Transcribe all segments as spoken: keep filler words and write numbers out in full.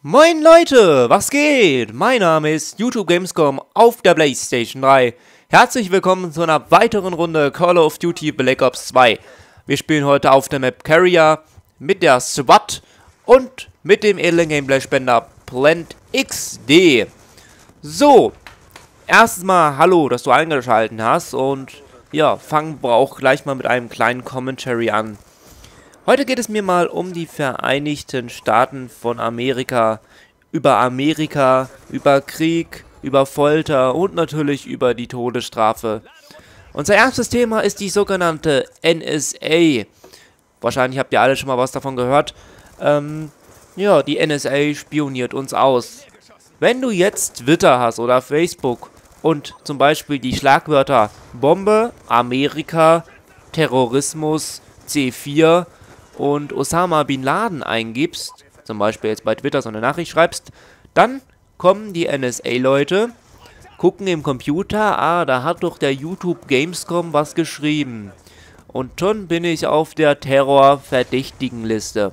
Moin Leute, was geht? Mein Name ist YouTube Gamescom auf der PlayStation drei. Herzlich willkommen zu einer weiteren Runde Call of Duty Black Ops zwei. Wir spielen heute auf der Map Carrier mit der SWAT und mit dem edlen Gameplay-Spender Plant X D. So, erstens mal hallo, dass du eingeschaltet hast und ja, fangen wir auch gleich mal mit einem kleinen Commentary an. Heute geht es mir mal um die Vereinigten Staaten von Amerika, über Amerika, über Krieg, über Folter und natürlich über die Todesstrafe. Unser erstes Thema ist die sogenannte N S A. Wahrscheinlich habt ihr alle schon mal was davon gehört. Ähm, ja, die N S A spioniert uns aus. Wenn du jetzt Twitter hast oder Facebook und zum Beispiel die Schlagwörter Bombe, Amerika, Terrorismus, C vier und Osama Bin Laden eingibst, zum Beispiel jetzt bei Twitter so eine Nachricht schreibst, dann kommen die N S A-Leute, gucken im Computer, ah, da hat doch der YouTube Gamescom was geschrieben. Und schon bin ich auf der Terror-Verdächtigen-Liste.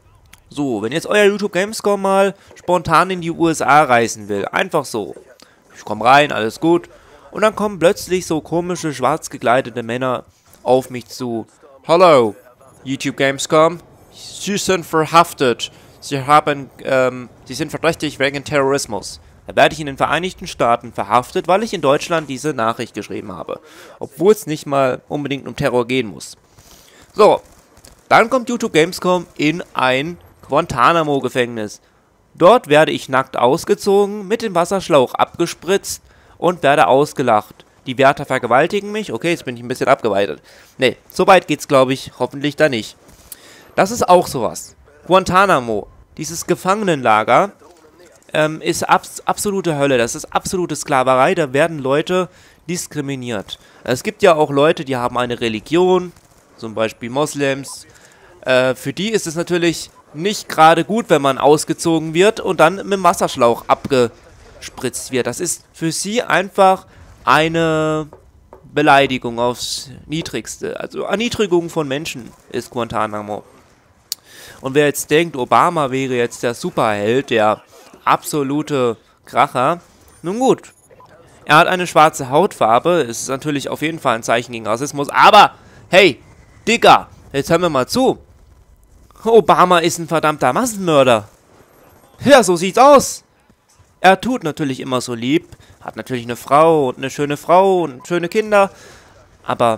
So, wenn jetzt euer YouTube Gamescom mal spontan in die U S A reisen will, einfach so. Ich komme rein, alles gut. Und dann kommen plötzlich so komische, schwarz gekleidete Männer auf mich zu. Hallo, YouTube Gamescom, Sie sind verhaftet. Sie haben, ähm, Sie sind verdächtig wegen Terrorismus. Da werde ich in den Vereinigten Staaten verhaftet, weil ich in Deutschland diese Nachricht geschrieben habe. Obwohl es nicht mal unbedingt um Terror gehen muss. So, dann kommt YouTube Gamescom in ein Guantanamo-Gefängnis. Dort werde ich nackt ausgezogen, mit dem Wasserschlauch abgespritzt und werde ausgelacht. Die Wärter vergewaltigen mich. Okay, jetzt bin ich ein bisschen abgeweitet. Ne, so weit geht's, glaube ich, hoffentlich da nicht. Das ist auch sowas. Guantanamo, dieses Gefangenenlager, ähm, ist abs absolute Hölle. Das ist absolute Sklaverei. Da werden Leute diskriminiert. Es gibt ja auch Leute, die haben eine Religion, zum Beispiel Moslems. Äh, für die ist es natürlich nicht gerade gut, wenn man ausgezogen wird und dann mit dem Wasserschlauch abgespritzt wird. Das ist für sie einfach eine Beleidigung aufs Niedrigste. Also Erniedrigung von Menschen ist Guantanamo. Und wer jetzt denkt, Obama wäre jetzt der Superheld, der absolute Kracher, nun gut. Er hat eine schwarze Hautfarbe, ist natürlich auf jeden Fall ein Zeichen gegen Rassismus, aber, hey, Digga, jetzt hören wir mal zu. Obama ist ein verdammter Massenmörder. Ja, so sieht's aus. Er tut natürlich immer so lieb, hat natürlich eine Frau und eine schöne Frau und schöne Kinder, aber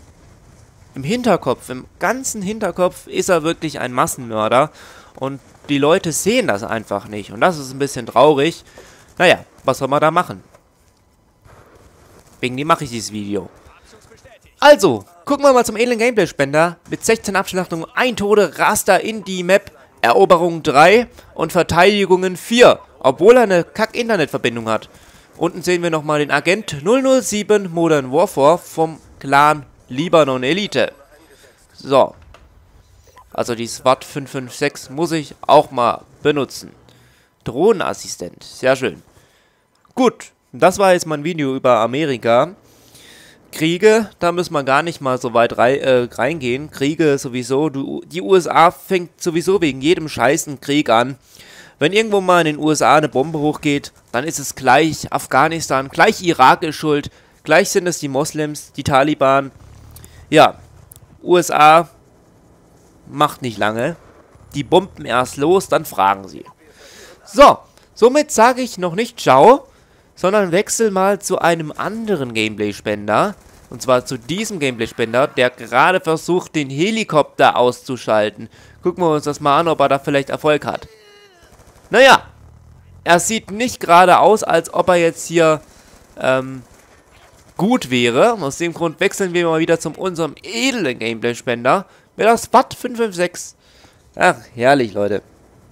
im Hinterkopf, im ganzen Hinterkopf ist er wirklich ein Massenmörder und die Leute sehen das einfach nicht und das ist ein bisschen traurig. Naja, was soll man da machen? Wegen dem mache ich dieses Video. Also, gucken wir mal zum edlen Gameplay-Spender. Mit sechzehn Abschlachtungen, ein Tode, Raster in die Map, Eroberung drei und Verteidigungen vier. Obwohl er eine Kack-Internetverbindung hat. Unten sehen wir nochmal den Agent null null sieben Modern Warfare vom Clan Libanon Elite. So. Also die SWAT fünf fünf sechs muss ich auch mal benutzen. Drohnenassistent. Sehr schön. Gut. Das war jetzt mein Video über Amerika. Kriege, da müssen wir gar nicht mal so weit rei äh, reingehen. Kriege sowieso. Du, die U S A fängt sowieso wegen jedem Scheiß einen Krieg an. Wenn irgendwo mal in den U S A eine Bombe hochgeht, dann ist es gleich Afghanistan, gleich Irak ist schuld, gleich sind es die Moslems, die Taliban. Ja, U S A macht nicht lange. Die bomben erst los, dann fragen sie. So, somit sage ich noch nicht Ciao, sondern wechsel mal zu einem anderen Gameplay-Spender. Und zwar zu diesem Gameplay-Spender, der gerade versucht, den Helikopter auszuschalten. Gucken wir uns das mal an, ob er da vielleicht Erfolg hat. Naja, er sieht nicht gerade aus, als ob er jetzt hier ähm, gut wäre. Aus dem Grund wechseln wir mal wieder zu unserem edlen Gameplay-Spender mit der SWAT fünf fünf sechs. Ach, herrlich, Leute.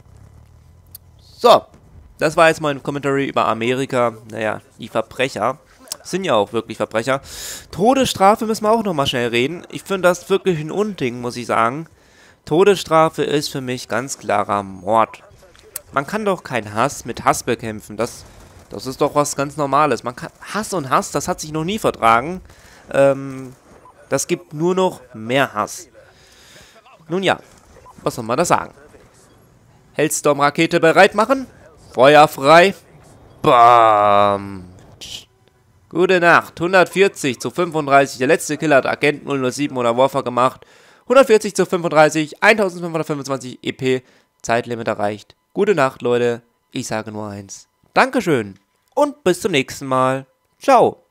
So, das war jetzt mein Commentary über Amerika. Naja, die Verbrecher sind ja auch wirklich Verbrecher. Todesstrafe müssen wir auch nochmal schnell reden. Ich finde das wirklich ein Unding, muss ich sagen. Todesstrafe ist für mich ganz klarer Mord. Man kann doch keinen Hass mit Hass bekämpfen. Das, das ist doch was ganz Normales. Man kann Hass und Hass, das hat sich noch nie vertragen. Ähm, das gibt nur noch mehr Hass. Nun ja, was soll man da sagen? Hellstorm-Rakete bereit machen. Feuer frei. Bam. Gute Nacht. hundertvierzig zu fünfunddreißig. Der letzte Killer hat Agent null null sieben oder Warfer gemacht. hundertvierzig zu fünfunddreißig. eintausendfünfhundertfünfundzwanzig E P. Zeitlimit erreicht. Gute Nacht, Leute. Ich sage nur eins. Dankeschön. Und bis zum nächsten Mal. Ciao.